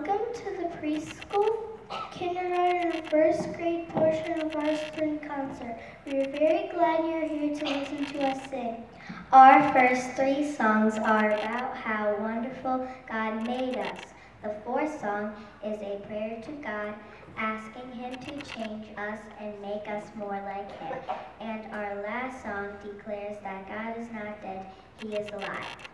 Welcome to the preschool, kindergarten, and first grade portion of our spring concert. We are very glad you're here to listen to us sing. Our first three songs are about how wonderful God made us. The fourth song is a prayer to God, asking Him to change us and make us more like Him. And our last song declares that God is not dead, He is alive.